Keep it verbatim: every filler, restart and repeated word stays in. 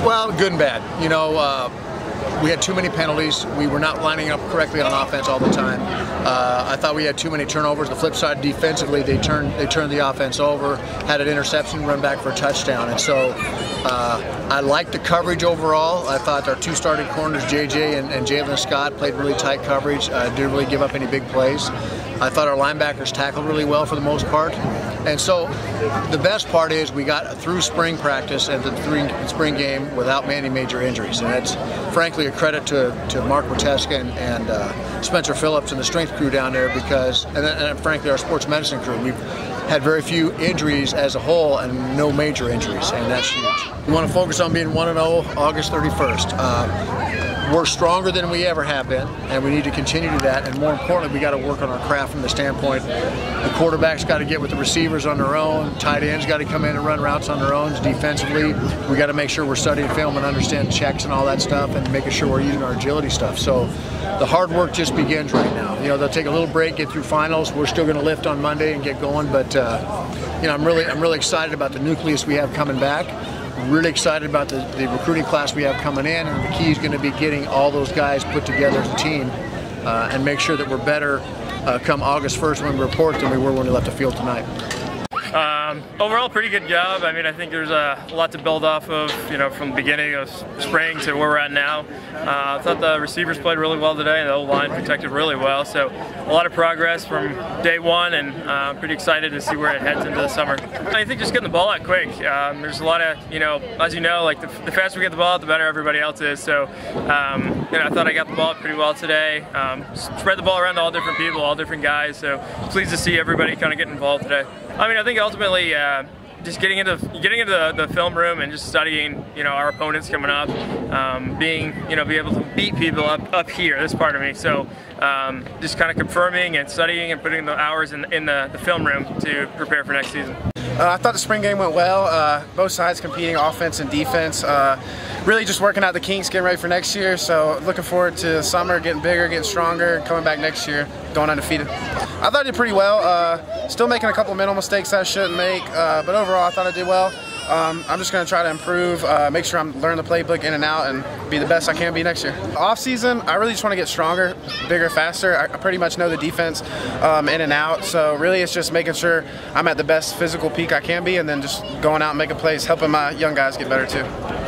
Well, good and bad. You know, uh, we had too many penalties. We were not lining up correctly on offense all the time. Uh, I thought we had too many turnovers. The flip side, defensively, they turned they turned the offense over, had an interception, run back for a touchdown. And so uh, I liked the coverage overall. I thought our two starting corners, J J and, and Jalen Scott, played really tight coverage. Uh, didn't really give up any big plays. I thought our linebackers tackled really well for the most part. And so the best part is we got through spring practice and the spring game without any major injuries. And that's frankly a credit to, to Mark Witeska and, and uh, Spencer Phillips and the strength crew down there, because, and, then, and frankly our sports medicine crew. We've had very few injuries as a whole and no major injuries, and that's huge. We want to focus on being one and oh August thirty-first. Uh, We're stronger than we ever have been, and we need to continue to do that. And more importantly, we got to work on our craft from the standpoint. The quarterback's got to get with the receivers on their own. Tight ends got to come in and run routes on their own. Defensively, we got to make sure we're studying film and understand checks and all that stuff, and making sure we're using our agility stuff. So the hard work just begins right now. You know, they'll take a little break, get through finals. We're still going to lift on Monday and get going. But uh, you know, I'm really, I'm really excited about the nucleus we have coming back. Really excited about the, the recruiting class we have coming in, and the key is going to be getting all those guys put together as a team uh, and make sure that we're better uh, come August first when we report than we were when we left the field tonight. Um, overall, pretty good job. I mean, I think there's a lot to build off of, you know, from the beginning of spring to where we're at now. Uh, I thought the receivers played really well today, and the O-line protected really well. So a lot of progress from day one, and uh, I'm pretty excited to see where it heads into the summer. I think just getting the ball out quick. Um, there's a lot of, you know, as you know, like the, the faster we get the ball out, the better everybody else is. So, um, you know, I thought I got the ball out pretty well today. Um, spread the ball around to all different people, all different guys. So pleased to see everybody kind of get involved today. I mean, I think ultimately, uh, just getting into getting into the, the film room and just studying, you know, our opponents coming up, um, being, you know, be able to beat people up up here. This part of me. So um, just kind of confirming and studying and putting the hours in in the, the film room to prepare for next season. Uh, I thought the spring game went well. Uh, both sides competing, offense and defense. Uh, really just working out the kinks, getting ready for next year. So looking forward to summer, getting bigger, getting stronger, coming back next year, going undefeated. I thought I did pretty well. Uh, still making a couple of mental mistakes that I shouldn't make, uh, but overall I thought I did well. Um, I'm just going to try to improve, uh, make sure I'm learning the playbook in and out, and be the best I can be next year. Off season, I really just want to get stronger, bigger, faster. I, I pretty much know the defense um, in and out, so really it's just making sure I'm at the best physical peak I can be, and then just going out and making plays, helping my young guys get better too.